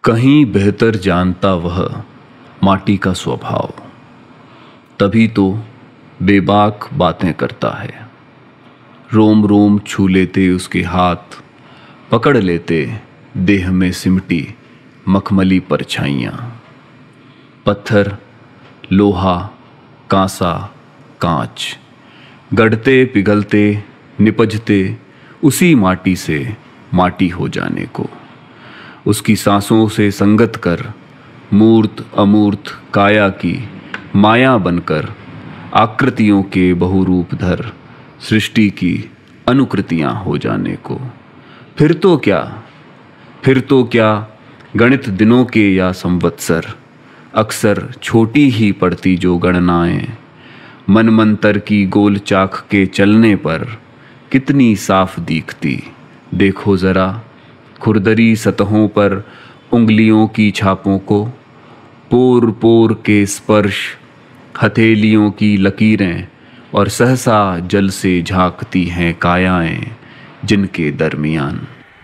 कहीं बेहतर जानता वह माटी का स्वभाव, तभी तो बेबाक बातें करता है। रोम रोम छू लेते उसके हाथ, पकड़ लेते देह में सिमटी मखमली परछाइयाँ। पत्थर, लोहा, कांसा, कांच गढ़ते पिघलते निपजते उसी माटी से माटी हो जाने को। उसकी सांसों से संगत कर मूर्त अमूर्त काया की माया बनकर आकृतियों के बहुरूप धर सृष्टि की अनुकृतियां हो जाने को। फिर तो क्या गणित दिनों के या संवत्सर, अक्सर छोटी ही पड़ती जो गणनाएं मनमंतर की गोल चाक के चलने पर कितनी साफ दिखती। देखो जरा खुरदरी सतहों पर उंगलियों की छापों को, पोर पोर के स्पर्श, हथेलियों की लकीरें और सहसा जल से झांकती हैं कायाएं जिनके दरमियान।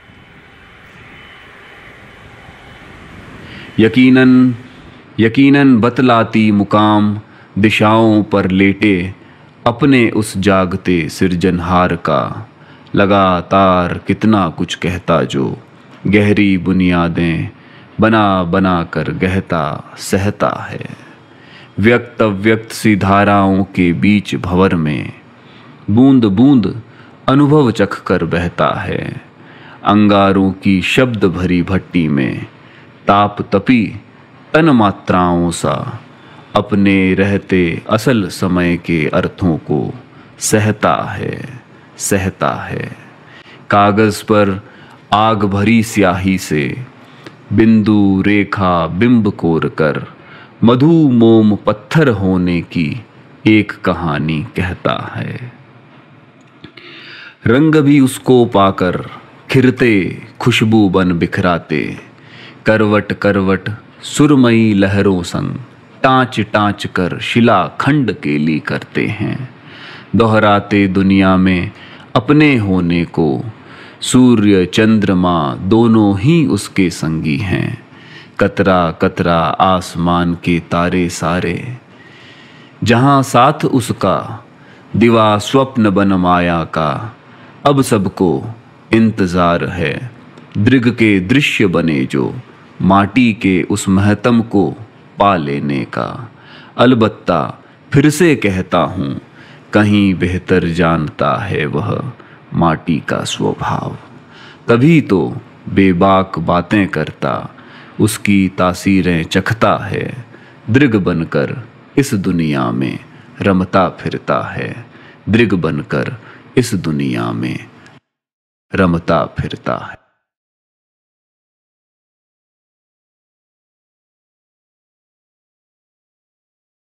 यकीनन बतलाती मुकाम दिशाओं पर लेटे अपने उस जागते सिरजनहार का। लगातार कितना कुछ कहता जो गहरी बुनियादें बना बना कर गहता सहता है। व्यक्त अव्यक्त सी धाराओं के बीच भंवर में बूंद बूंद अनुभव चख कर बहता है। अंगारों की शब्द भरी भट्टी में ताप तपी तन मात्राओं सा अपने रहते असल समय के अर्थों को सहता है। कागज पर आग भरी स्याही से बिंदु रेखा बिंब कोर कर मधु मोम पत्थर होने की एक कहानी कहता है। रंग भी उसको पाकर खिरते खुशबू बन बिखराते, करवट करवट सुरमई लहरों संग टाँच टाँच कर शिला खंड केली करते हैं। दोहराते दुनिया में अपने होने को, सूर्य चंद्रमा दोनों ही उसके संगी हैं। कतरा कतरा आसमान के तारे सारे, जहाँ साथ उसका दिवा स्वप्न बन माया का। अब सबको इंतजार है दृग के दृश्य बने जो माटी के उस महतम को पा लेने का। अलबत्ता फिर से कहता हूँ, कहीं बेहतर जानता है वह माटी का स्वभाव, तभी तो बेबाक बातें करता उसकी तासीरें चखता है। दृग बनकर इस दुनिया में रमता फिरता है। दृग बनकर इस दुनिया में रमता फिरता है।